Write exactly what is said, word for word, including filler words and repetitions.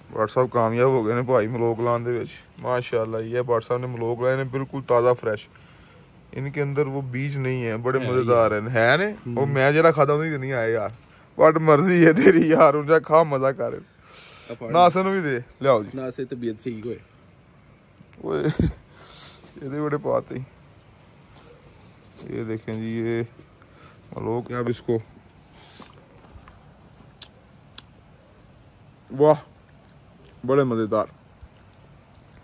भट्ट साहब कामयाब हो गए ने भाई मलोक लाने दे विच माशाल्लाह। ये भट्ट साहब ने मलोक लाए ने बिल्कुल ताज़ा फ्रेश, इनके अंदर वो बीज नहीं है, बड़े मजेदार है है ने। वो मैं जरा खाता नहीं नहीं आए यार, बट मर्जी है तेरी यार, उनका खा मजा कर। नासे भी दे लियाओ जी, नासे तबीयत ठीक होए ओए ये बड़े पाते ही। ये देखें जी, ये मलोक है। अब इसको वाह बड़े मजेदार।